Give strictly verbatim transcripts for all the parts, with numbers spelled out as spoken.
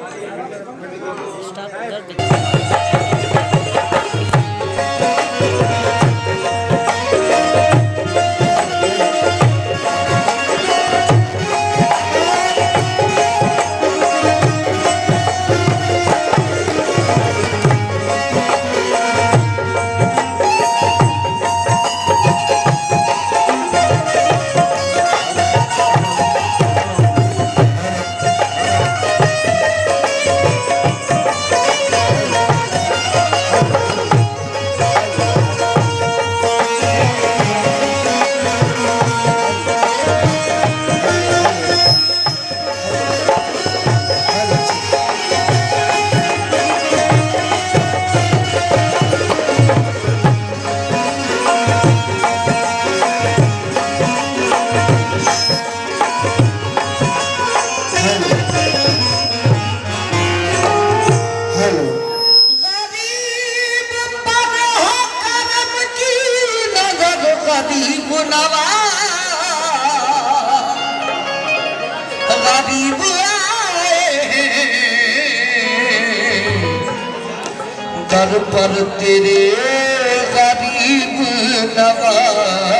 दर पर तेरे गरीब नवाज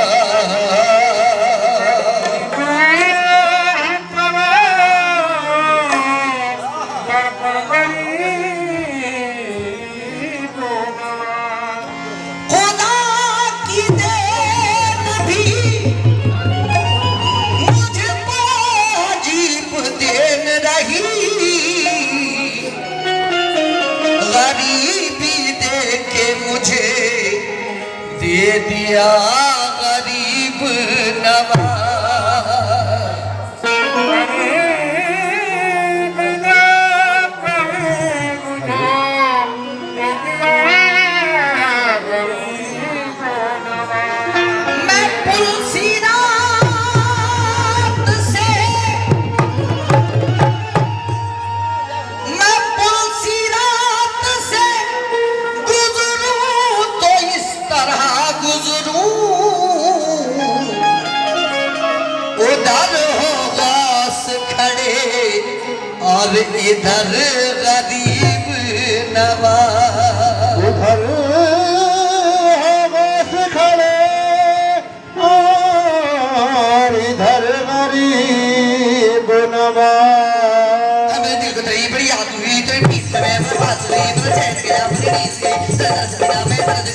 दे दिया गरीब नवाज। और इधर गरीब नवाज, उधर बस खड़े और इधर गरीब नवाज। हमें दिल को तेरी बड़ी याद हुई तो पीस में बस हुई तो चैन गया अपनी नींद गई दर्द बिना मैं बरस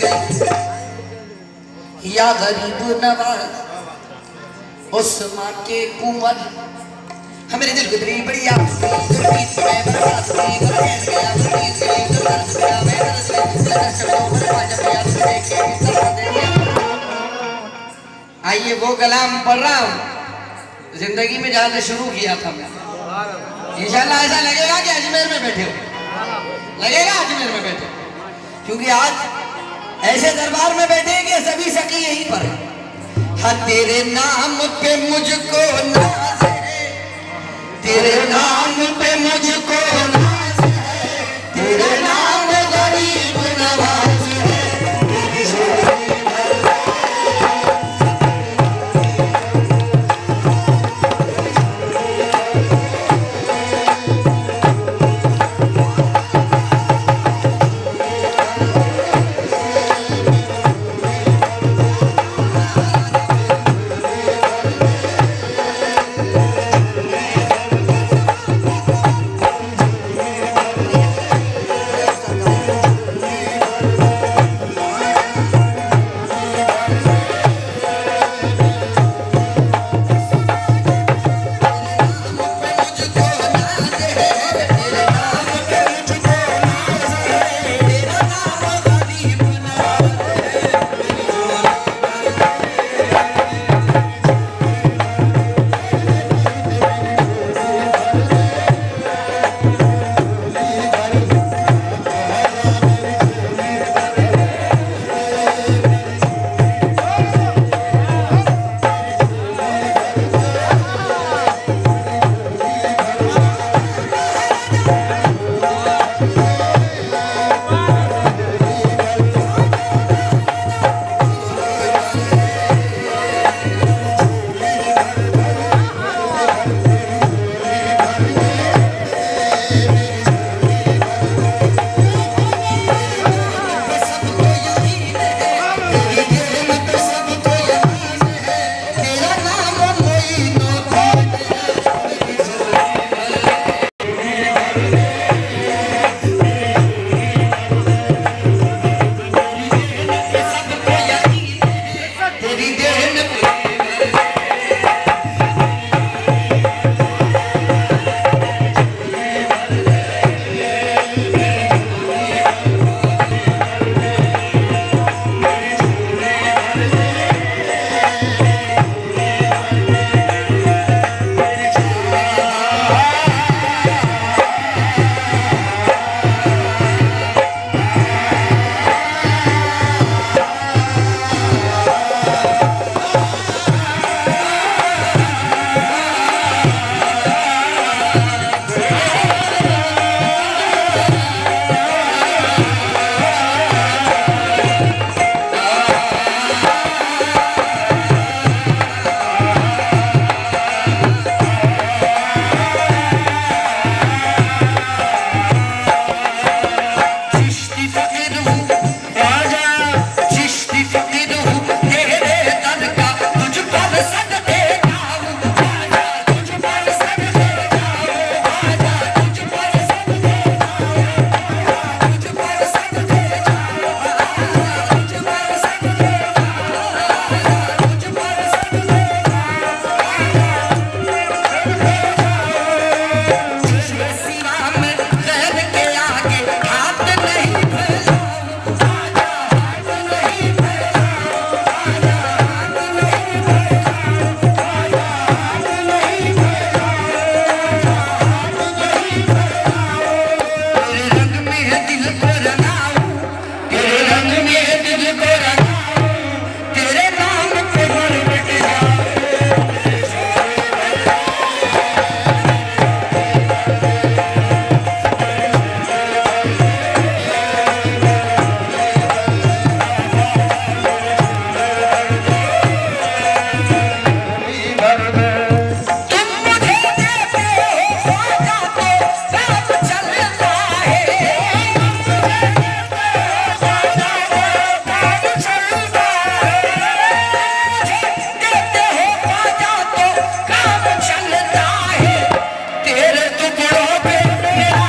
गई। या गरीब नवाज उस माँ के कुंवर हमारे दिल को तेरी बड़ी याद आइए वो कलाम पढ़ रहा हूँ जिंदगी में जहाँ से शुरू किया था मैं। इंशाल्लाह ऐसा लगेगा कि अजमेर में बैठे हो, लगेगा अजमेर में बैठे, क्योंकि आज ऐसे दरबार में बैठे कि सभी सखी यहीं पर है। हाँ तेरे नाम पे मुझको नाज है, तेरे नाम पे मुझको नाज है, तेरे नाम गरीब नवाज है। टुकड़ों पे मेरा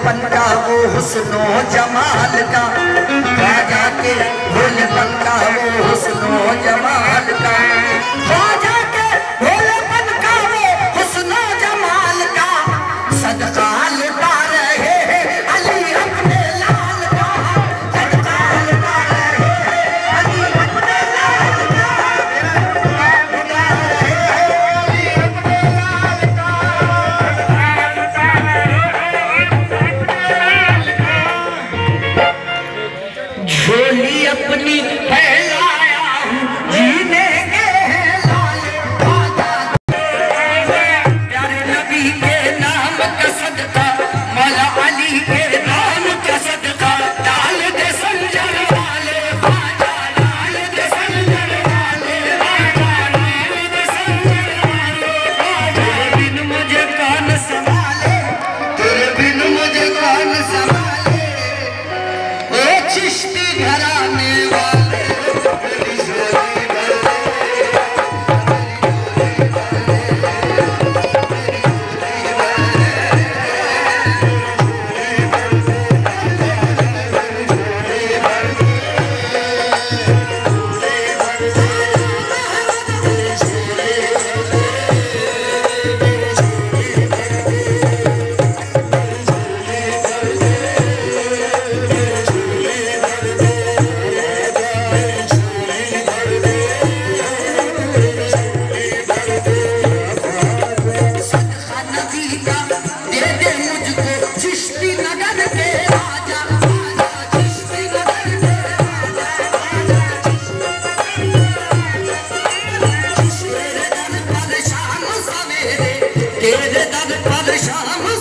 भोलेपन का वो हुस्नो जमाल का, ख्वाजा के भोलेपन का वो हुस्नो जमाल का, ख्वाजा के भोलेपन का वो हुस्नो जमाल का, सदका लुटा रहे हैं अली अपने लाल का, सदका लुटा रहे हैं अली अपने लाल का, लुटा रहे हैं अली अपने लाल का। झोली अपनी फैलाया हूँ जीने के लाल, प्यारे नबी के नाम का सदका, मौला अली के नाम का सदका, डाल दे संजर वाले ख्वाजा, डाल दे संजर वाले ख्वाजा, डाल दे संजर वाले ख्वाजा। तेरे बिन मुझे कौन संभाले, तेरे बिन मुझे कौन संभाले, ओ चिश्ती घराने वाले, मेरी झोली भर दे, सदका नबी का दे दे मुझको चिश्ती नगर के राजा, राजा चिश्ती नगर के राजा, राजा चिश्ती तेरे दर पर शाम सवेरे, तेरे दर पर शाम